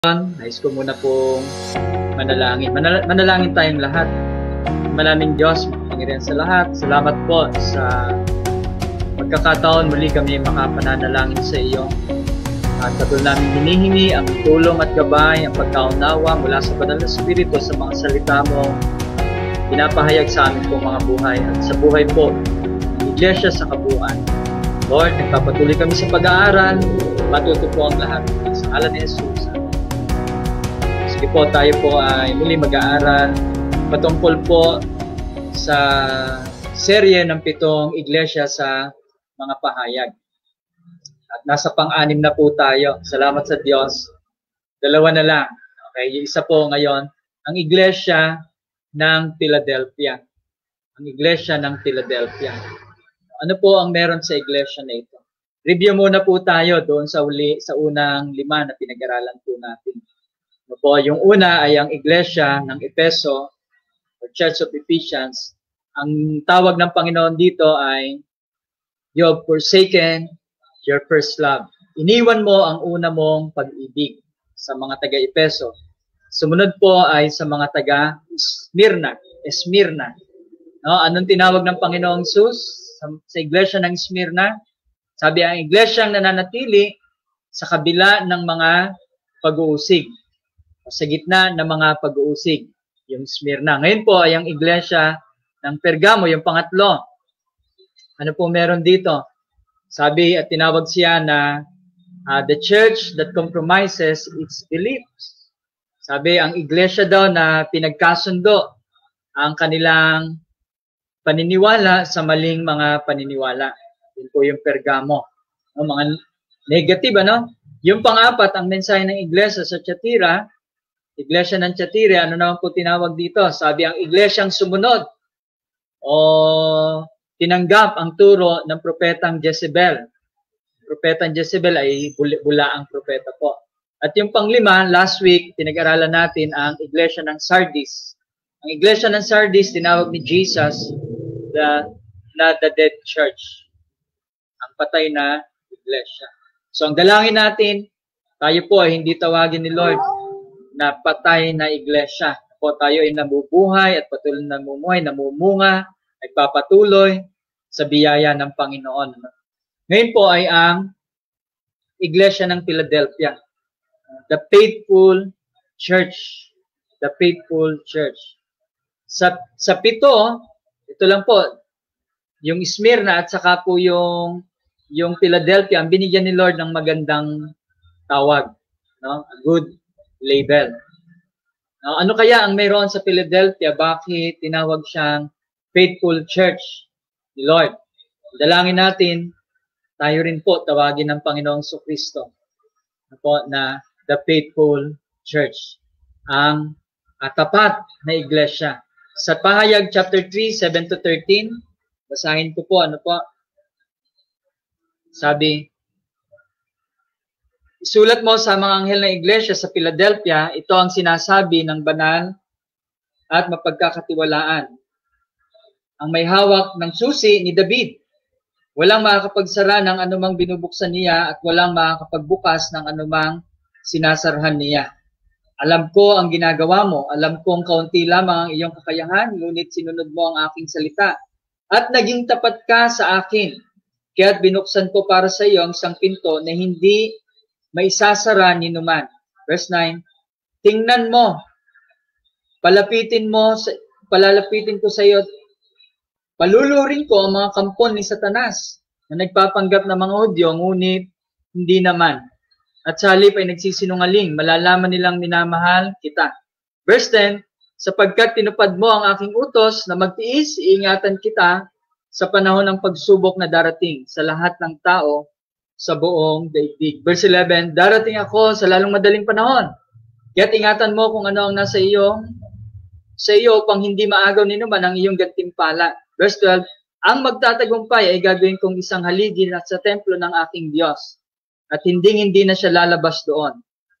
Nais ko muna pong manalangin. Manalangin tayong lahat. Maraming Diyos, makapangyarihan sa lahat. Salamat po sa pagkakataon muli kami makapananalangin sa iyo. At patuloy namin hinihingi ang tulong at gabay, ang pagkaunawa mula sa Banal na Espiritu sa mga salita mo pinapahayag sa amin pong mga buhay at sa buhay po ng Iglesia sa kabuuan. Lord, nagpapatuloy kami sa pag-aaral, matuto po ang lahat sa ngalan ni Jesus. Sige po, tayo po ay muli mag-aaral patungkol po sa serye ng 7 iglesia sa mga pahayag. At nasa pang-anim na po tayo. Salamat sa Diyos. 2 na lang. Okay, yung isa po ngayon, ang iglesia ng Philadelphia. Ang iglesia ng Philadelphia. Ano po ang meron sa iglesia na ito? Review muna po tayo doon sa unang 5 na pinag-aralan po natin. Po, yung una ay ang iglesia ng Efeso or Church of Ephesians. Ang tawag ng Panginoon dito ay you have forsaken your first love. Iniwan mo ang una mong pag-ibig sa mga taga-Efeso. Sumunod po ay sa mga taga-Smyrna. Smyrna. No, anong tinawag ng Panginoong Jesus sa iglesia ng Smyrna? Sabi, ang iglesia ang nananatili sa kabila ng mga pag-uusig. Sa gitna ng mga pag-uusig, yung Smyrna. Ngayon po ay ang iglesia ng Pergamo, yung pangatlo. Ano po meron dito? Sabi at tinawag siya na the church that compromises its beliefs. Sabi, ang iglesia daw na pinagkasundo ang kanilang paniniwala sa maling mga paniniwala. Yun po yung Pergamo. No, mga negative, ano? Yung pang-apat, ang mensahe ng iglesia sa Thyatira, iglesia ng Thyatira, ano naman po tinawag dito? Sabi, ang iglesyang sumunod o tinanggap ang turo ng propetang Jezebel. Propetang Jezebel ay bulaang propeta po. At yung pang-5, last week, pinag-aralan natin ang iglesia ng Sardis. Ang iglesia ng Sardis, tinawag ni Jesus the dead church. Ang patay na iglesia. So, ang dalangin natin, tayo po ay hindi tawagin ni Lord na patay na iglesia. Po tayo ay nabubuhay at patuloy na namumuhay, namumunga, ay papatuloy sa biyaya ng Panginoon. Ngayon po ay ang iglesia ng Philadelphia. The faithful church. The faithful church. Sa 7, ito lang po, yung Smyrna at saka po yung Philadelphia, ang binigyan ni Lord ng magandang tawag. No? A good label. Ano kaya ang mayroon sa Philadelphia? Bakit tinawag siyang faithful church ni Lord? Dalangin natin, tayo rin po tawagin ng Panginoong Kristo na the faithful church. Ang tapat na iglesia. Sa Pahayag chapter 3, 7-13, basahin ko po, ano po? Sabi, isulat mo sa mga anghel ng iglesia sa Philadelphia, ito ang sinasabi ng banal at mapagkakatiwalaan. Ang may hawak ng susi ni David. Walang makakapagsara ng anumang binubuksan niya at walang makakapagbukas ng anumang sinasarhan niya. Alam ko ang ginagawa mo. Alam kong kaunti lamang ang iyong kakayahan, ngunit sinunod mo ang aking salita. At naging tapat ka sa akin. Kaya't binuksan ko para sa iyo ang isang pinto na hindi maisasara ni numan. Verse 9, tingnan mo, palalapitin ko sa iyo, palulurin ko ang mga kampon ni Satanas na nagpapanggap ng mga Hudyo, ngunit hindi naman. At sa halip ay nagsisinungaling, malalaman nilang minamahal kita. Verse 10, sapagkat tinupad mo ang aking utos na magtiis, iingatan kita sa panahon ng pagsubok na darating sa lahat ng tao sa buong daigdig. Verse 11, darating ako sa lalong madaling panahon. Kaya't ingatan mo kung ano ang nasa iyo upang hindi maagaw ni numan ang iyong gantimpala. Verse 12, ang magtatagumpay ay gagawin kong isang haligi na sa templo ng aking Diyos at hindi na siya lalabas doon.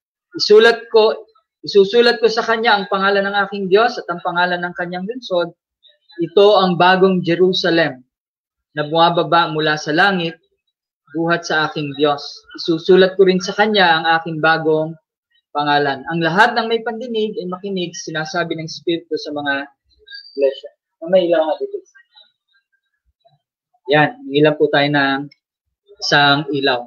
Isusulat ko sa kanya ang pangalan ng aking Diyos at ang pangalan ng kanyang lungsod. Ito ang bagong Jerusalem na bumababa mula sa langit buhat sa aking Diyos. Isusulat ko rin sa kanya ang aking bagong pangalan. Ang lahat ng may pandinig ay makinig, sinasabi ng Espiritu sa mga iglesia. May ilaw nga dito. Yan, ilan po tayo ng isang ilaw.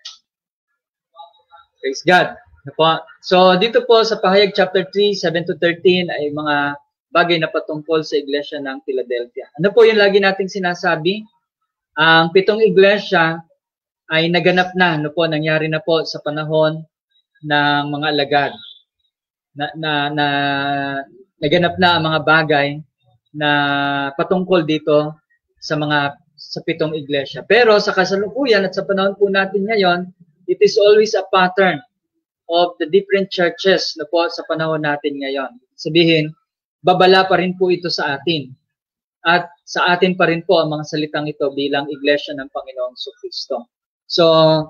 Praise God. So, dito po sa Pahayag chapter 3, 7 to 13 ay mga bagay na patungkol sa iglesia ng Philadelphia. Ano po yung lagi nating sinasabi? Ang 7 iglesia ay naganap na, nangyari na po sa panahon ng mga alagad. Naganap na ang mga bagay na patungkol dito sa 7 iglesia. Pero sa kasalukuyan at sa panahon po natin ngayon, it is always a pattern of the different churches sa panahon natin ngayon. Sabihin, babala pa rin po ito sa atin. At sa atin pa rin po ang mga salitang ito bilang iglesia ng Panginoong Kristo. So,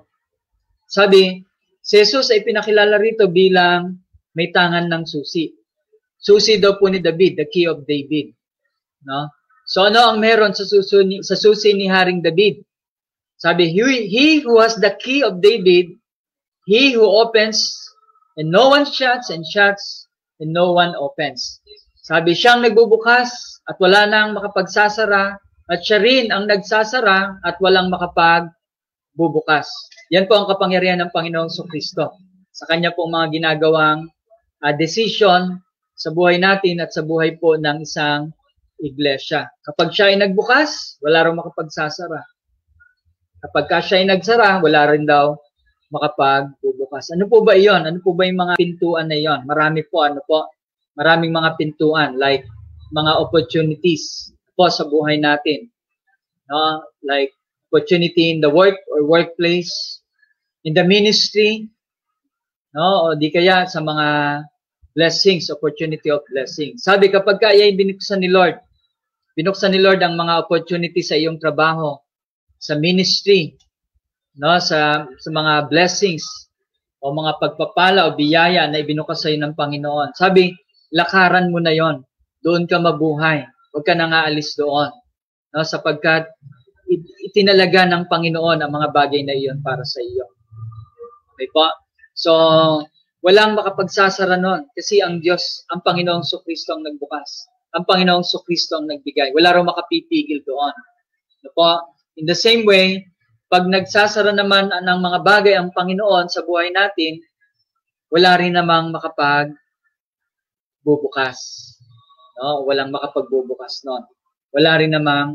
sabi, si Jesus ay pinakilala rito bilang may tangan ng susi. Susi daw po ni David, the key of David. No? So, ano ang meron sa susi ni Haring David? Sabi, he who has the key of David, he who opens, and no one shuts, and shuts, and no one opens. Sabi, siyang nagbubukas, at wala nang makapagsasara, at siya rin ang nagsasara, at walang makapagbubukas. Yan po ang kapangyarihan ng Panginoong Kristo. Sa kanya po mga ginagawang decision sa buhay natin at sa buhay po ng isang iglesia. Kapag siya ay nagbukas, wala rin makapagsasara. Kapag siya ay nagsara, wala rin daw makapagbubukas. Ano po ba iyon? Ano po ba yung mga pintuan na iyon? Marami po, maraming mga pintuan, like mga opportunities po sa buhay natin. No? Like opportunity in the work or workplace, in the ministry, no? O di kaya sa mga blessings, opportunity of blessing. Sabi, kapag kaya ay binuksan ni Lord ang mga opportunity sa iyong trabaho, sa ministry, no, sa mga blessings o mga pagpapala o biyaya na ibinukas sa iyo ng Panginoon. Sabi, lakaran mo na 'yon. Doon ka mabuhay. Huwag ka nang aalis doon. No, sapagkat itinalaga ng Panginoon ang mga bagay na iyon para sa iyo. Okay po? So, walang makapagsasara noon kasi ang Diyos, ang Panginoong Kristo ang nagbukas. Ang Panginoong Kristo ang nagbigay. Wala raw makapipigil doon. No po? In the same way, pag nagsasara naman ng mga bagay ang Panginoon sa buhay natin, wala rin namang makapagbubukas. No? Walang makapagbubukas noon. Wala rin namang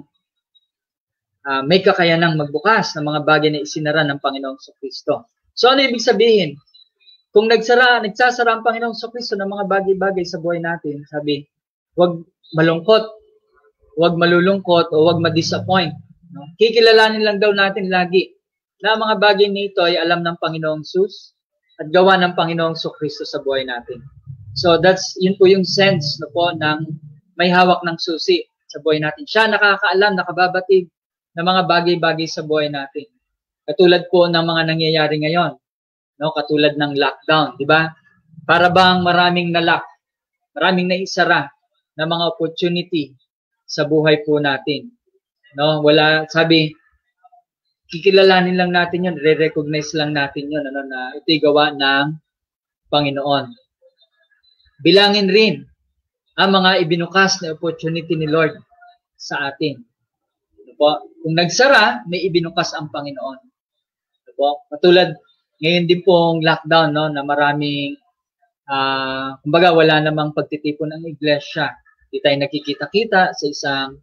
may kakayanang magbukas ng mga bagay na isinara ng Panginoong Kristo. So ano ibig sabihin? Kung nagsasara ang Panginoong Kristo ng mga bagay-bagay sa buhay natin, sabi, huwag malungkot, huwag malulungkot, o huwag ma-disappoint. No? Kikilalanin lang daw natin lagi na mga bagay nito ay alam ng Panginoong Sus at gawa ng Panginoong Kristo sa buhay natin. So yun po yung sense po ng may hawak ng susi sa buhay natin. Siya nakakaalam, nakababatid ng mga bagay-bagay sa buhay natin. Katulad po ng mga nangyayari ngayon. No, katulad ng lockdown, di ba? Para bang maraming nalock, maraming naisara na mga opportunity sa buhay po natin. No, sabi, kikilalanin lang natin 'yon, re-recognize lang natin 'yon na ito'y gawa ng Panginoon. Bilangin rin ang mga ibinukas na opportunity ni Lord sa atin. Kung nagsara, may ibinukas ang Panginoon. Katulad ngayon din pong lockdown, no, na maraming, kumbaga wala namang pagtitipon ng iglesia. Hindi tayo nakikita-kita sa isang,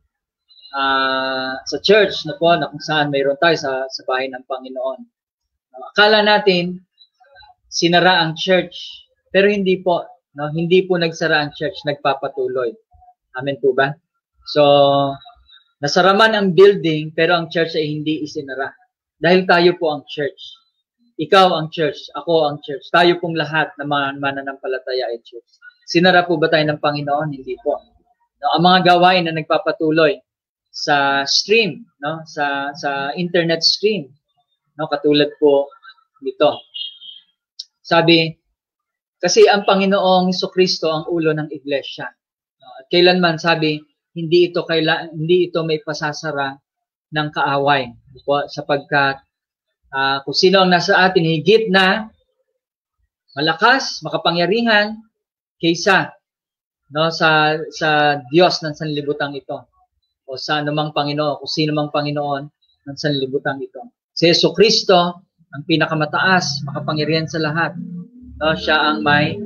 sa church na kung saan mayroon tayo sa bahay ng Panginoon. Akala natin, sinara ang church, pero hindi po, no, hindi po nagsara ang church, nagpapatuloy. Amen po ba? So, nasara man ang building, pero ang church ay hindi isinara. Dahil tayo po ang church. Ikaw ang church, ako ang church. Tayo pong lahat na mananampalataya ay church. Sinara po ba tayo ng Panginoon? Hindi po. No, ang mga gawain na nagpapatuloy sa stream, no, sa internet stream, no, katulad po nito. Sabi, kasi ang Panginoong Kristo ang ulo ng iglesia. At kailanman sabi, hindi ito may pasasara ng kaaway. Sapagkat kung sino ang nasa atin, higit na malakas, makapangyarihan kaysa sa Diyos ng sanlibutang ito o sa anumang Panginoon, kung sino mang Panginoon ng sanlibutang ito. Si Jesucristo ang pinakamataas, makapangyarihan sa lahat. Siya ang may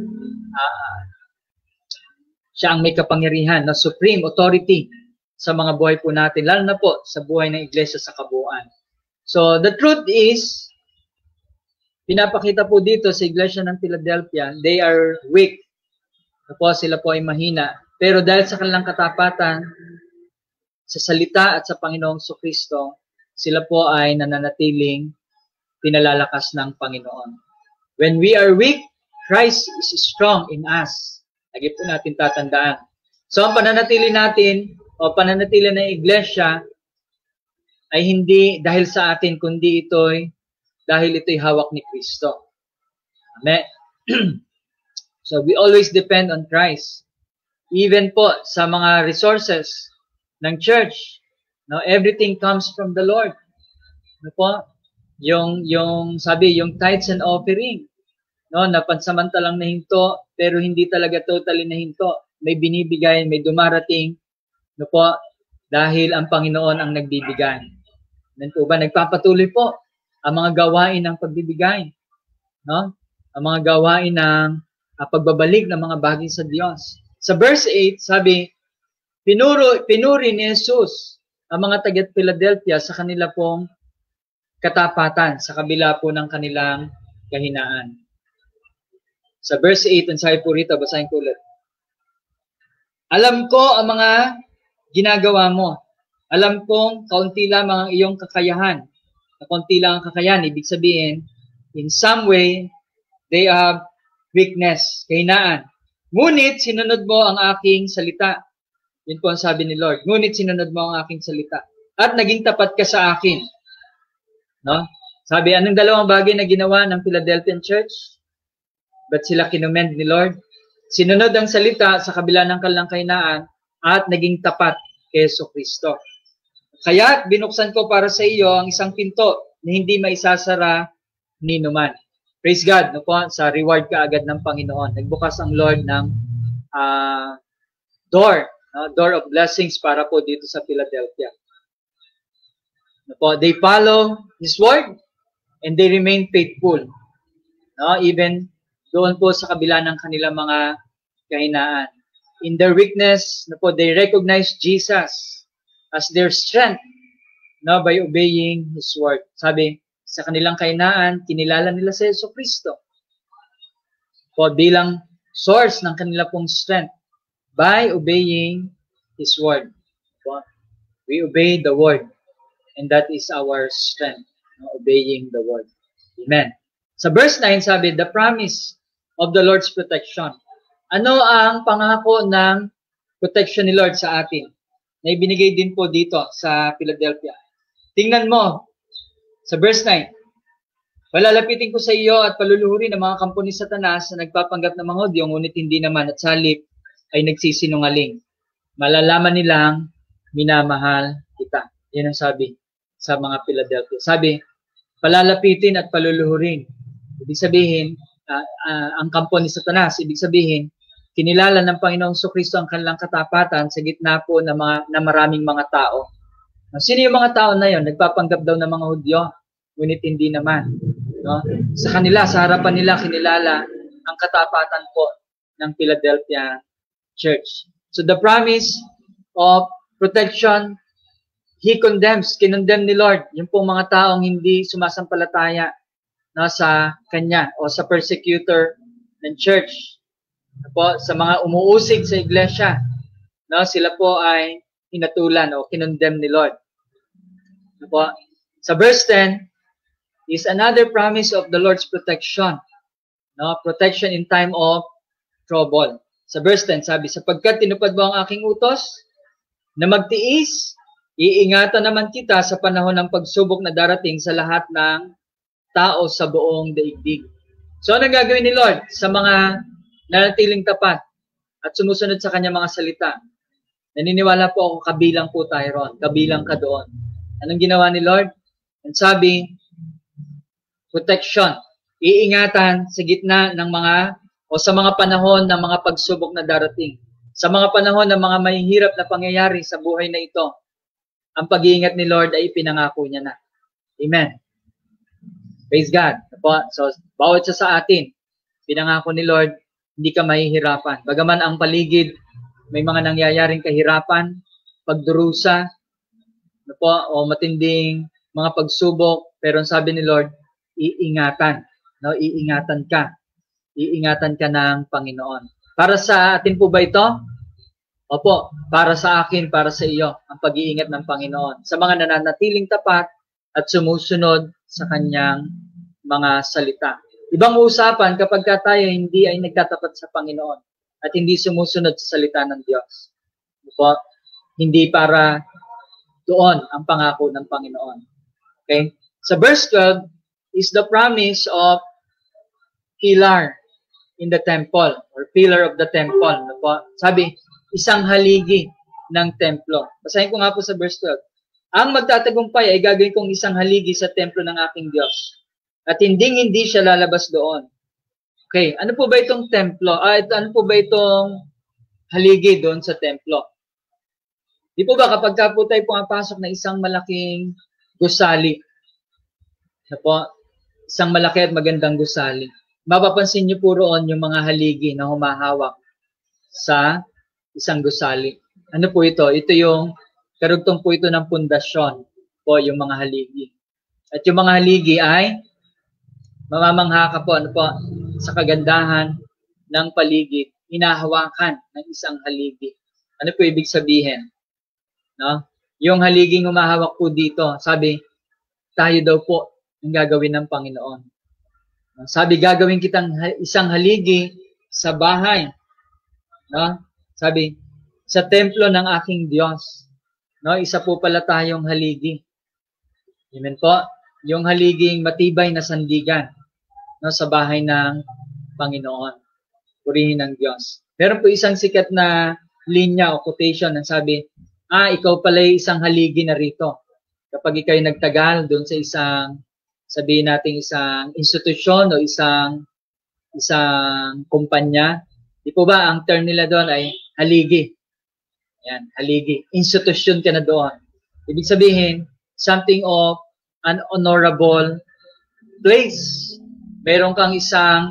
kapangyarihan, supreme authority sa mga buhay po natin, lalo na po sa buhay ng iglesia sa kabuuan. So the truth is, pinapakita po dito sa iglesia ng Philadelphia, they are weak. Sila po ay mahina. Pero dahil sa kanilang katapatan, sa salita at sa Panginoong Jesucristo, sila po ay nananatiling pinalalakas ng Panginoon. When we are weak, Christ is strong in us. Lagi po natin tatandaan. So ang pananatili natin o pananatili ng iglesia ay hindi dahil sa atin, kundi dahil ito'y hawak ni Kristo. Amen. So we always depend on Christ. Even po sa mga resources ng church, everything comes from the Lord. Yung tithes and offering, na pansamantalang nahinto, pero hindi talaga totally nahinto. May binibigay, may dumarating, dahil ang Panginoon ang nagbibigay. Amen po ba? Nagpapatuloy po ang mga gawain ng pagbibigay, ang mga gawain ng pagbabalik ng mga bagay sa Diyos. Sa verse 8, sabi, pinuri ni Jesus ang mga taga-Philadelphia sa kanila pong katapatan, sa kabila po ng kanilang kahinaan. Sa verse 8, ang sabi po rito, basahin ko ulit. Alam ko ang mga ginagawa mo. Alam kong kaunti lamang ang iyong kakayahan. Kaunti lang ang kakayahan, ibig sabihin, in some way, they have weakness, kahinaan. Ngunit sinunod mo ang aking salita. Yun po ang sabi ni Lord. Ngunit sinunod mo ang aking salita. At naging tapat ka sa akin. Sabi, anong dalawang bagay na ginawa ng Philadelphian Church? Ba't sila kinumend ni Lord? Sinunod ang salita sa kabila ng kanilang kahinaan at naging tapat kay Jesucristo. Kaya binuksan ko para sa iyo ang isang pinto na hindi maisasara ni numan. Praise God, sa reward ka agad ng Panginoon. Nagbukas ang Lord ng door of blessings para po dito sa Philadelphia. They follow His word and they remain faithful. Even doon po sa kabila ng kanilang mga kahinaan. In their weakness, they recognize Jesus as their strength by obeying His word. Sabi, sa kanilang kahinaan, kinilala nila si Jesucristo bilang source ng kanila pong strength by obeying His word. We obey the word and that is our strength, obeying the word. Amen. Sa verse 9, sabi, the promise of the Lord's protection. Ano ang pangako ng protection ni Lord sa atin? Na ibinigay din po dito sa Philadelphia. Tingnan mo, sa verse 9, palalapitin ko sa iyo at paluluhurin ang mga kampo ni Satanas na nagpapanggap ng mga Hudyo, ngunit hindi naman at sa halip ay nagsisinungaling. Malalaman nilang minamahal kita. Yan ang sabi sa mga Philadelphia. Sabi, palalapitin at paluluhurin. Ibig sabihin, ang kampo ni Satanas, ibig sabihin, kinilala ng Panginoong Jesucristo ang kanilang katapatan sa gitna po na maraming mga tao. Sino yung mga tao na yon? Nagpapanggap daw ng mga Hudyo, ngunit hindi naman. Sa kanila, sa harapan nila, kinilala ang katapatan po ng Philadelphia Church. So the promise of protection, He kinondemn ni Lord yung pong mga taong hindi sumasampalataya sa Kanya o sa persecutor ng church. Sa mga umuusig sa iglesia, sila po ay hinatulan o kinondemn ni Lord. Sa verse 10, is another promise of the Lord's protection. Protection in time of trouble. Sa verse 10, sabi, sapagkat tinupad mo ang aking utos na magtiis, iingatan naman kita sa panahon ng pagsubok na darating sa lahat ng tao sa buong daigdig. So, ano gagawin ni Lord sa mga nanatiling tapat at sumusunod sa kanya mga salita? Naniniwala po ako, kabilang po tayo ron. Kabilang ka doon. Anong ginawa ni Lord? And sabi, protection. Iingatan sa gitna ng mga o sa mga panahon ng mga pagsubok na darating. Sa mga panahon ng mga mahihirap na pangyayari sa buhay na ito, ang pag-iingat ni Lord ay ipinangako niya na. Amen. Praise God. So, bawat isa sa atin, pinangako ni Lord, hindi ka mahihirapan. Bagaman ang paligid, may mga nangyayaring kahirapan, pagdurusa, o matinding mga pagsubok, pero ang sabi ni Lord, iingatan. Iingatan ka. Iingatan ka ng Panginoon. Para sa atin po ba ito? Opo, para sa akin, para sa iyo, ang pag-iingat ng Panginoon. Sa mga nananatiling tapat at sumusunod sa kanyang mga salita. Ibang usapan kapag tayo hindi ay nagtatapat sa Panginoon at hindi sumusunod sa salita ng Diyos. Opo, hindi para doon ang pangako ng Panginoon. Okay? Sa verse 12 is the promise of pillar in the temple or pillar of the temple. Sabi, isang haligi ng templo. Basahin ko nga po sa verse 12. Ang magtatagumpay ay gagawin kong isang haligi sa templo ng aking Diyos. At hindi siya lalabas doon. Okay, ano po ba itong templo? Ano po ba itong haligi doon sa templo? Di po ba kapag po tayo pumapasok na isang malaking gusali, isang malaki at magandang gusali, mapapansin niyo po roon yung mga haligi na humahawak sa isang gusali. Ano po ito? Ito yung karugtong po ito ng pundasyon po, yung mga haligi. At yung mga haligi ay mamamangha ka po, sa kagandahan ng paligid, hinahawakan ng isang haligi. Ano po ibig sabihin? No? Yung haliging humahawak po dito, sabi, tayo daw po ang gagawin ng Panginoon. Sabi, gagawin kitang isang haligi sa bahay. No? Sabi, sa templo ng aking Diyos. No? Isa po pala tayong haligi. Amen po. Yung haliging matibay na sandigan, no, sa bahay ng Panginoon. Purihin ng Diyos. Meron po isang sikat na linya o quotation na sabi, ikaw pala isang haligi na rito. Kapag ikaw nagtagal doon sa isang, sabihin natin isang institusyon o isang kumpanya, di po ba ang term nila doon ay haligi. Yan, haligi. Institusyon ka na doon. Ibig sabihin, something of an honorable place. Meron kang isang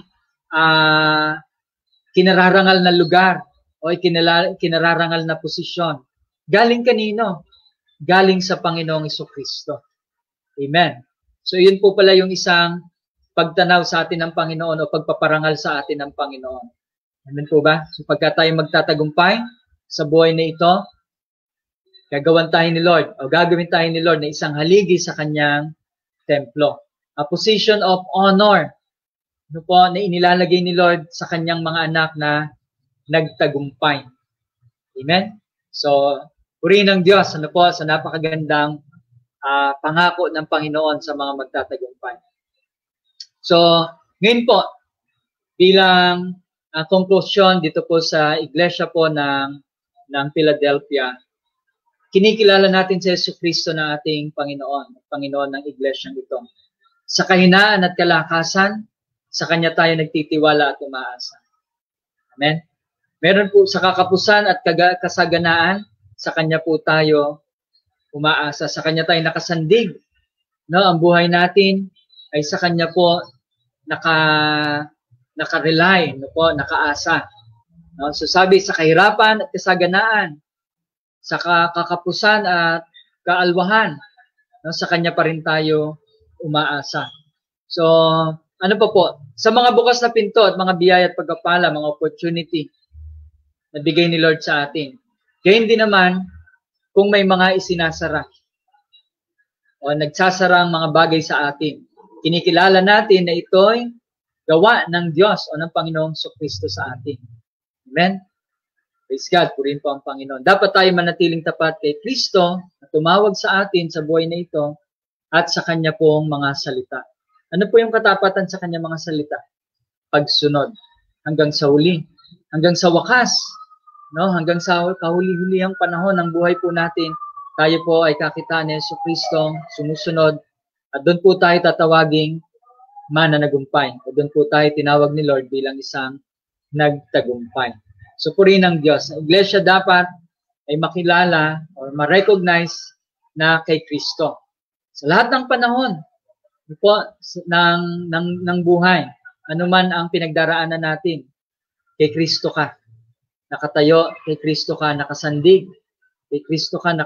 kinararangal na lugar o kinararangal na posisyon. Galing kanino? Galing sa Panginoong Jesucristo. Amen. So, yun po pala yung isang pagtanaw sa atin ng Panginoon o pagpaparangal sa atin ng Panginoon. Amen po ba? So, pagka tayo magtatagumpay sa buhay na ito, gagawin tayo ni Lord o gagawin tayo ni Lord na isang haligi sa kanyang templo. A position of honor na inilalagay ni Lord sa kanyang mga anak na nagtagumpay. Amen? So, purihin ng Diyos sa napakagandang pangako ng Panginoon sa mga magtatagumpay. So, ngayon po, bilang conclusion dito po sa iglesia po ng Philadelphia, kinikilala natin si Jesucristo na ating Panginoon, Panginoon ng iglesia ito. Sa kahinaan at kalakasan, sa Kanya tayo nagtitiwala at umaasa. Amen? Meron po sa kakapusan at kasaganaan, sa Kanya po tayo umaasa. Sa Kanya tayo nakasandig. No? Ang buhay natin ay sa Kanya po naka-rely, nakaasa. No? So sabi, sa kahirapan at kasaganaan, sa kakapusan at kaalwahan, no? Sa Kanya pa rin tayo umaasa. So, ano pa po? Sa mga bukas na pinto at mga biyaya at pagpapala, mga opportunity na bigay ni Lord sa atin. Gayon din naman, kung may mga isinasara o nagsasara ang mga bagay sa atin, kinikilala natin na ito'y gawa ng Diyos o ng Panginoong Jesucristo sa atin. Amen? Praise God, purihin po ang Panginoon. Dapat tayo manatiling tapat kay Kristo na tumawag sa atin sa buhay na ito at sa Kanya pong mga salita. Ano po yung katapatan sa Kanya mga salita? Pagsunod. Hanggang sa huli. Hanggang sa wakas. No? Hanggang sa kahuli-hulihang panahon ng buhay po natin, tayo po ay kakitaan ni Jesucristo, sumusunod. At doon po tayo tatawaging mananagumpay. O doon po tayo tinawag ni Lord bilang isang nagtagumpay. So purihin ng Diyos. Ang iglesia dapat ay makilala o ma-recognize na kay Kristo. Sa lahat ng panahon po ng buhay, anuman ang pinagdaraanan natin, kay Kristo ka. Nakatayo, kay Kristo ka nakasandig, kay Kristo ka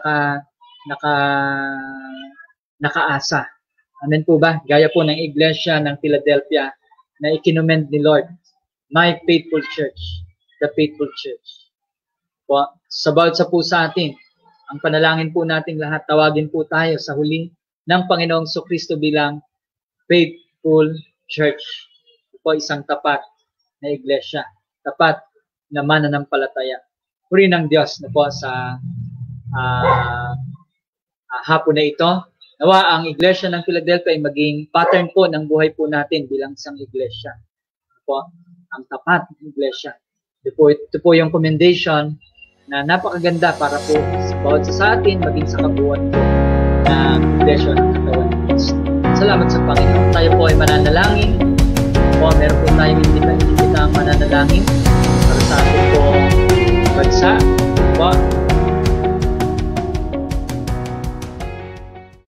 nakaasa. Amen po ba? Gaya po ng iglesia ng Philadelphia na ikinomend ni Lord, my faithful church, the faithful church. Po, sabawat sa po sa atin, ang panalangin po nating lahat, tawagin po tayo sa huli ng Panginoong Kristo bilang faithful church. Po, isang tapat na iglesia, tapat na mananampalataya. Purihin ng Diyos na po sa hapon na ito. Nawa ang iglesia ng Philadelphia ay maging pattern po ng buhay po natin bilang isang iglesia. Po, ang tapat ng iglesia. Ito po yung commendation na napakaganda para po sa bawat sa atin, maging sa kabuuan po ng iglesia ng katawan ng Kristo. Salamat sa Panginoon. Tayo po ay mananalangin.